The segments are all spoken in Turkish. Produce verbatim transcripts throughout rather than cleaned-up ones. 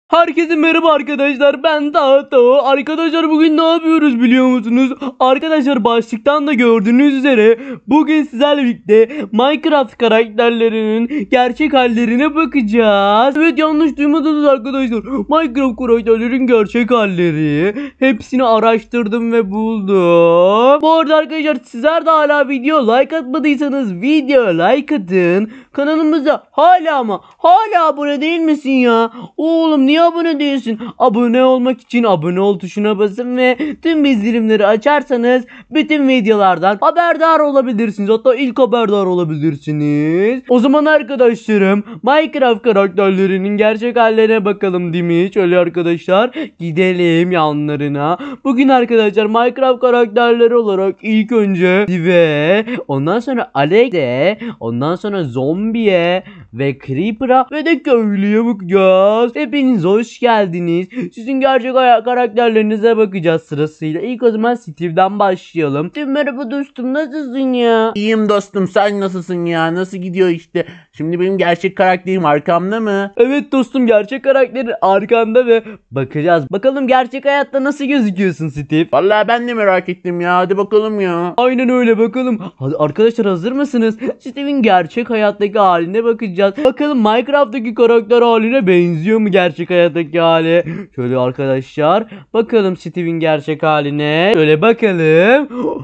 Herkese merhaba arkadaşlar, ben Tato. Arkadaşlar bugün ne yapıyoruz biliyor musunuz? Arkadaşlar başlıktan da gördüğünüz üzere bugün sizlerle birlikte Minecraft karakterlerinin gerçek hallerine bakacağız. Evet, yanlış duymadınız arkadaşlar. Minecraft karakterlerin gerçek halleri. Hepsini araştırdım ve buldum. Bu arada arkadaşlar sizler de hala video like atmadıysanız video like atın. Kanalımıza hala ama hala abone değil misin ya? Oğlum niye abone değilsin? Abone olmak için abone ol tuşuna basın ve tüm bildirimleri açarsanız bütün videolardan haberdar olabilirsiniz. Hatta ilk haberdar olabilirsiniz. O zaman arkadaşlarım Minecraft karakterlerinin gerçek hallerine bakalım değil mi? Şöyle arkadaşlar gidelim yanlarına. Bugün arkadaşlar Minecraft karakterleri olarak ilk önce ve ondan sonra Alex'e, ondan sonra Zombiye ve Creeper'a ve de köylüye bakacağız. Hepiniz hoş geldiniz. Sizin gerçek karakterlerinize bakacağız sırasıyla. İlk o zaman Steve'den başlayalım. Steve, merhaba dostum, nasılsın ya? İyiyim dostum, sen nasılsın ya? Nasıl gidiyor işte? Şimdi benim gerçek karakterim arkamda mı? Evet dostum, gerçek karakterin arkanda ve bakacağız. Bakalım gerçek hayatta nasıl gözüküyorsun Steve? Vallahi ben de merak ettim ya. Hadi bakalım ya. Aynen öyle, bakalım. Hadi arkadaşlar, hazır mısınız? Steve'in gerçek hayattaki haline bakacağız. Bakalım Minecraft'taki karakter haline benziyor mu gerçek hayattaki hali? Şöyle arkadaşlar bakalım Steve'in gerçek haline. Şöyle bakalım.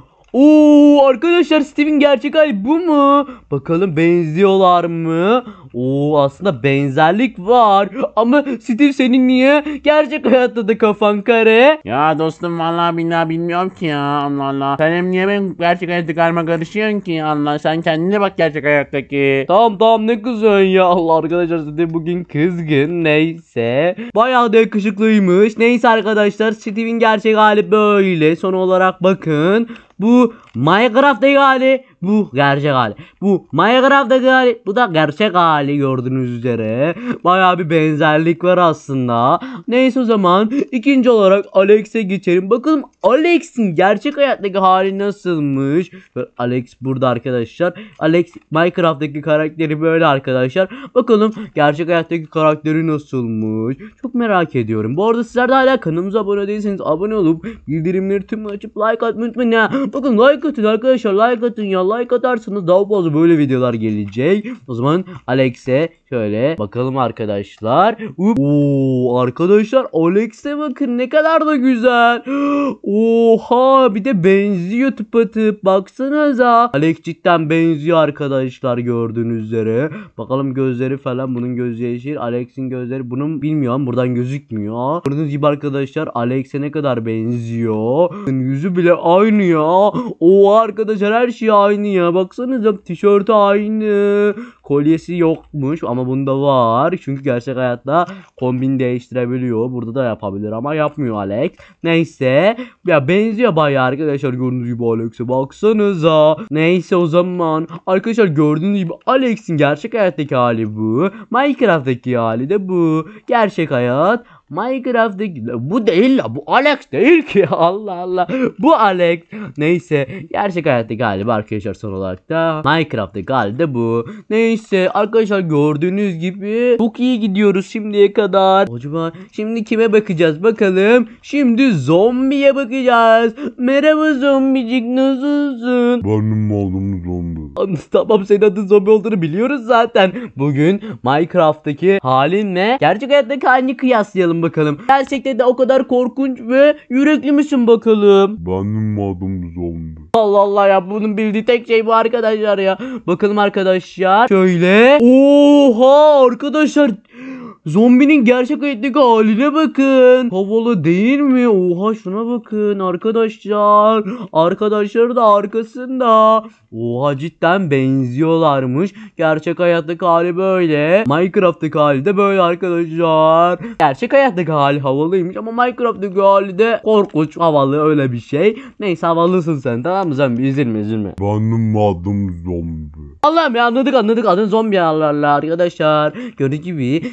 Oo arkadaşlar, Steve'in gerçek hali bu mu? Bakalım benziyorlar mı? Oo, aslında benzerlik var. Ama Steve, senin niye gerçek hayatta da kafan kare? Ya dostum vallahi billahi bilmiyorum ki ya. Allah Allah. Sen hem niye benim gerçek hayatta karma karışıyorsun ki? Allah, sen kendine bak gerçek hayattaki. Tamam tamam, ne kızıyorsun ya? Allah, arkadaşlar Steve bugün kızgın. Neyse. Bayağı da yakışıklıymış. Neyse arkadaşlar, Steve'in gerçek hali böyle. Son olarak bakın. Bu Minecraft'taki hali, bu gerçek hali. Bu Minecraft'taki hali, bu da gerçek hali, gördüğünüz üzere. Bayağı bir benzerlik var aslında. Neyse, o zaman ikinci olarak Alex'e geçelim. Bakalım Alex'in gerçek hayattaki hali nasılmış? Böyle Alex burada arkadaşlar. Alex Minecraft'taki karakteri böyle arkadaşlar. Bakalım gerçek hayattaki karakteri nasılmış? Çok merak ediyorum. Bu arada sizler de hala kanalımıza abone değilseniz abone olup bildirimleri tüm açıp like atmayı unutmayın ya. Bakın like atın arkadaşlar, like atın ya. Like atarsanız daha fazla böyle videolar gelecek. O zaman Alex'e şöyle bakalım arkadaşlar. Oo arkadaşlar, Alex'e bakın, ne kadar da güzel. Oha, bir de benziyor tıpatıp, baksanıza. Alex cidden benziyor arkadaşlar, gördüğünüz üzere. Bakalım gözleri falan, bunun gözü yeşil, Alex'in gözleri, bunun bilmiyorum, buradan gözükmüyor. Gördüğünüz gibi arkadaşlar Alex'e ne kadar benziyor. Yüzü bile aynı ya. O arkadaşlar, her şey aynı ya. Baksanıza, tişörtü aynı. Kolyesi yokmuş ama bunda var. Çünkü gerçek hayatta kombin değiştirebiliyor. Burada da yapabilir ama yapmıyor Alex. Neyse. Ya benziyor bayağı arkadaşlar, gördüğünüz gibi Alex'e baksanıza. Neyse, o zaman arkadaşlar gördüğünüz gibi Alex'in gerçek hayattaki hali bu. Minecraft'taki hali de bu. Gerçek hayat Minecraft'taki, bu değil la, bu Alex değil ki. Allah Allah, bu Alex. Neyse, gerçek hayattaki hali arkadaşlar, son olarak da Minecraft'taki hali de bu. Neyse arkadaşlar, gördüğünüz gibi çok iyi gidiyoruz şimdiye kadar. Acaba şimdi kime bakacağız bakalım? Şimdi Zombiye bakacağız. Merhaba zombicik, nasılsın? Benim adım Zombi. Tamam, senin adın Zombi olduğunu biliyoruz zaten. Bugün Minecraft'taki halinle gerçek hayattaki halini kıyaslayalım bakalım. Gerçekten de o kadar korkunç ve yürekli misin bakalım? Benim adım Zombi. Allah Allah ya, bunun bildiği tek şey bu arkadaşlar ya. Bakalım arkadaşlar. Şöyle. Oha arkadaşlar. Zombinin gerçek hayattaki haline bakın. Havalı değil mi? Oha, şuna bakın arkadaşlar. Arkadaşlar da arkasında. Oha, cidden benziyorlarmış. Gerçek hayattaki hali böyle. Minecraft'taki hali de böyle arkadaşlar. Gerçek hayattaki hali havalıymış ama Minecraft'taki hali de korkunç, havalı, öyle bir şey. Neyse, havalısın sen, tamam mı? Sen üzülme üzülme. Benim adım Zombi. Allah'ım ya, anladık anladık, adın zombi, Allah Allah arkadaşlar. Gördüğünüz gibi zombi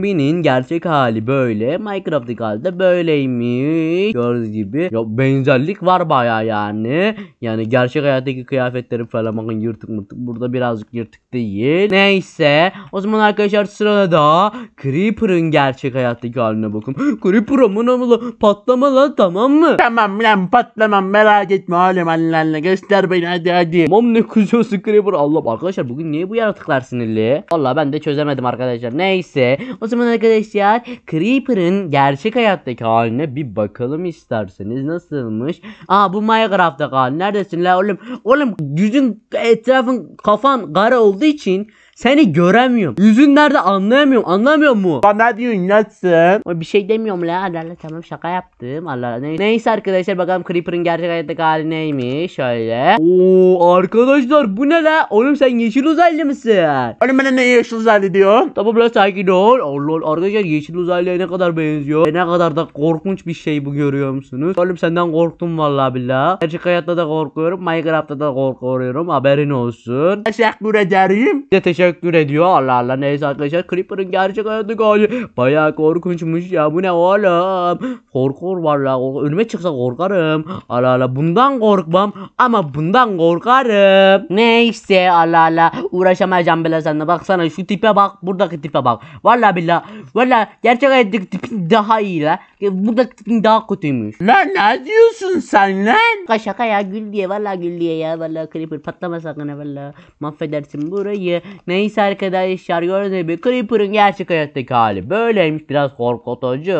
Zombi'nin gerçek hali böyle. Minecraft'taki hali de böyleymiş. Gördüğünüz gibi. Ya benzerlik var baya yani. Yani gerçek hayattaki kıyafetleri falan bakın yırtık mırtık. Burada birazcık yırtık değil. Neyse. O zaman arkadaşlar sırada Creeper'ın gerçek hayattaki haline bakın. Creeper amına mı patlama lan, tamam mı? Tamam lan, patlamam, merak etme oğlum, Allah'la göster beni, hadi hadi. Tamam, ne kızıyorsun Creeper? Allah, arkadaşlar bugün niye bu yaratıklar sinirli? Vallahi ben de çözemedim arkadaşlar. Neyse. O zaman arkadaşlar Creeper'ın gerçek hayattaki haline bir bakalım isterseniz. Nasılmış? Aa, bu Minecraft'taki hali. Neredesin la oğlum? Oğlum yüzün, etrafın, kafan kara olduğu için seni göremiyorum. Yüzün nerede anlayamıyorum. Anlamıyor mu? Lan ne diyorsun lan sen? Bir şey demiyorum la. Allah Allah, tamam, şaka yaptım. Allah ne neyse arkadaşlar, bakalım Creeper'ın gerçek hayattaki hali neymiş? Şöyle. Oo arkadaşlar, bu ne la? Oğlum sen yeşil uzaylı mısın? Oğlum bana ne yeşil zannediyorsun? Tamam la, sakin ol. Allah Allah, arkadaşlar yeşil uzaylıya ne kadar benziyor. Ve ne kadar da korkunç bir şey bu, görüyor musunuz? Oğlum senden korktum vallahi billahi. Gerçek hayatta da korkuyorum. Minecraft'ta da korkuyorum. Haberin olsun. Teşekkür ederim. De teşekkür ediyor. Allah Allah, neyse arkadaşlar, Creeper'ın gerçek hayattaki hali bayağı korkunçmuş ya. Bu ne oğlum? Korkur vallahi. Kork Önüme çıksa korkarım. Allah Allah, bundan korkmam ama bundan korkarım. Neyse, Allah Allah, uğraşamayacağım bile seninle. Baksana şu tipe bak, buradaki tipe bak. Vallahi billahi. Vallahi gerçek hayattaki tipin daha iyi la. Buradaki tipin daha kötüymüş. Lan ne diyorsun sen lan? Şaka şaka ya, gül diye, vallahi gül diye ya. Vallahi Creeper patlama sakın ha, vallahi mahvedersin burayı. Neyse arkadaşlar, gördüğünüz gibi Creeper'ın gerçek hayattaki hali böyleymiş, biraz korkutucu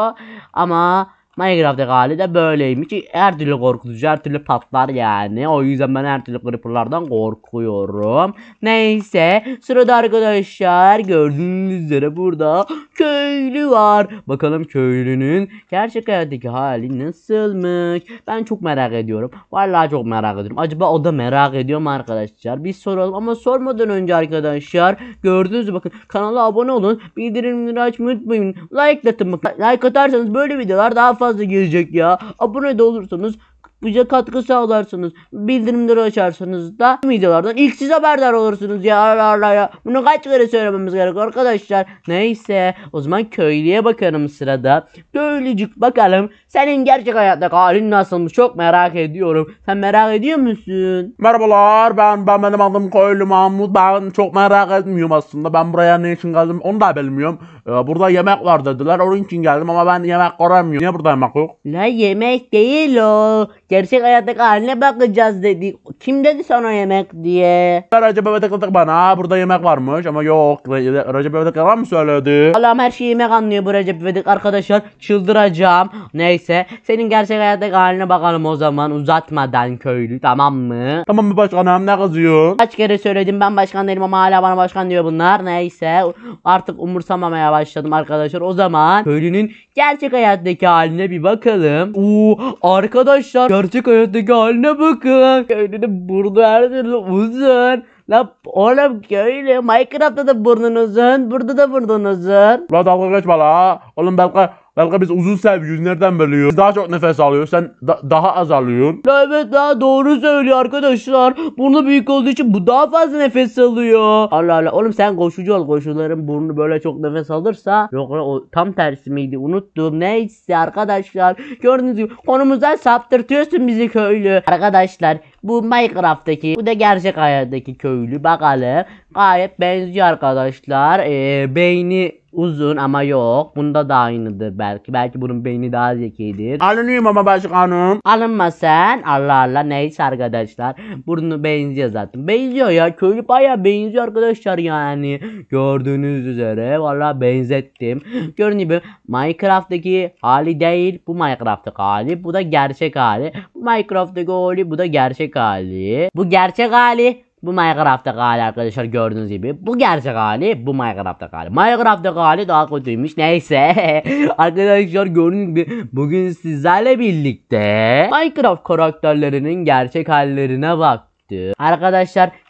ama Minecraft'taki hali de böyleymiş. Her türlü korkutucu, her türlü patlar yani. O yüzden ben her türlü Creeper'lardan korkuyorum. Neyse, sırada arkadaşlar gördüğünüz üzere burada köylü var. Bakalım köylünün gerçek hayattaki hali nasılmış? Ben çok merak ediyorum. Vallahi çok merak ediyorum. Acaba o da merak ediyor mu arkadaşlar? Biz soralım ama sormadan önce arkadaşlar, gördüğünüz gibi bakın, kanala abone olun. Bildirimleri açmayı unutmayın. Like atın bakın. Like atarsanız böyle videolar daha fazla gelecek ya. Abone de olursanız, bize katkı sağlarsınız, bildirimleri açarsanız da videolardan ilk siz haberdar olursunuz ya. Allah Allah ya. Bunu kaç kere söylememiz gerek arkadaşlar. Neyse, o zaman köylüye bakalım sırada. Köylücük, bakalım senin gerçek hayattaki halin nasılmış, çok merak ediyorum. Sen merak ediyor musun? Merhabalar, ben ben benim adım Köylü Mahmut. Ben çok merak etmiyorum aslında. Ben buraya ne için geldim onu da bilmiyorum. Ee, burada yemek var dediler, onun için geldim ama ben yemek göremiyorum. Niye burada yemek yok? La, yemek değil o. Gerçek hayattaki haline bakacağız dedik. Kim dedi sana yemek diye? Recep İvedik dedik bana, burada yemek varmış ama yok. Re Recep İvedik yalan mı söyledi? Allah'ım, her şeyi yemek anlıyor bu Recep İvedik arkadaşlar. Çıldıracağım. Neyse, senin gerçek hayattaki haline bakalım o zaman, uzatmadan köylü, tamam mı? Tamam mı başkanım, ne kızıyorsun? Kaç kere söyledim, ben başkan değilim ama hala bana başkan diyor bunlar. Neyse, artık umursamamaya başladım arkadaşlar. O zaman köylünün gerçek hayattaki haline bir bakalım. Oo arkadaşlar, gerçek hayattaki haline bakın. Köylünün burnu her türlü uzun. La oğlum, köylü Minecraft'ta da burnun uzun, burada da burnun uzun. La dalga geçme la. Oğlum belki belki biz uzun seviyoruz, nereden biliyoruz? Biz daha çok nefes alıyoruz, sen da daha az alıyorsun. La evet, daha doğru söylüyor arkadaşlar. Burnu büyük olduğu için bu daha fazla nefes alıyor. Allah Allah, oğlum sen koşucu ol. Koşuların burnu böyle çok nefes alırsa. Yok lan, o tam tersi miydi, unuttum. Neyse arkadaşlar, gördüğünüz gibi konumuzdan saptırtıyorsun bizi köylü. Arkadaşlar, bu Minecraft'taki, bu da gerçek hayattaki köylü. Bakalım, gayet benziyor arkadaşlar. Ee, beyni uzun ama yok. Bunda da aynıdır belki. Belki bunun beyni daha zekidir. Alınıyorum ama başkanım. Alınma sen. Allah Allah, neyse arkadaşlar. Burnu benziyor zaten. Benziyor ya. Köylü bayağı benziyor arkadaşlar yani. Gördüğünüz üzere. Vallahi benzettim. Gördüğünüz gibi Minecraft'taki hali değil. Bu Minecraft'taki hali. Bu da gerçek hali. Bu Minecraft'taki hali. Bu da gerçek hali. Bu gerçek hali. Bu Minecraft'taki hali arkadaşlar, gördüğünüz gibi. Bu gerçek hali, bu Minecraft'taki hali. Minecraft'taki hali daha kötüymüş. Neyse. Arkadaşlar, gördüğünüz gibi bugün sizlerle birlikte Minecraft karakterlerinin gerçek hallerine baktık. Arkadaşlar,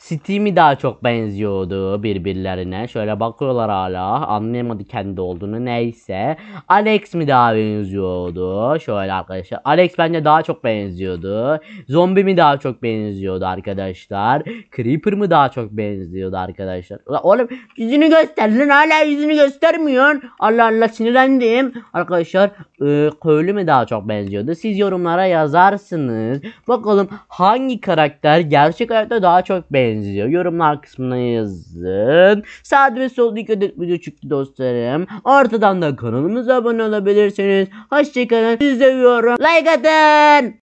Steve mi daha çok benziyordu birbirlerine? Şöyle bakıyorlar hala. Anlayamadı kendi olduğunu. Neyse. Alex mi daha benziyordu? Şöyle arkadaşlar. Alex bence daha çok benziyordu. Zombi mi daha çok benziyordu arkadaşlar? Creeper mı daha çok benziyordu arkadaşlar? Ulan oğlum yüzünü göster lan, hala yüzünü göstermiyorsun. Allah Allah, sinirlendim. Arkadaşlar e, köylü mü daha çok benziyordu? Siz yorumlara yazarsınız. Bakalım hangi karakter gerçek hayatta daha çok benziyor? Yorumlar kısmına yazın. Sağda ve solda iki adet video çıktı dostlarım. Ortadan da kanalımıza abone olabilirsiniz. Hoşçakalın. Sizi seviyorum. Like atın.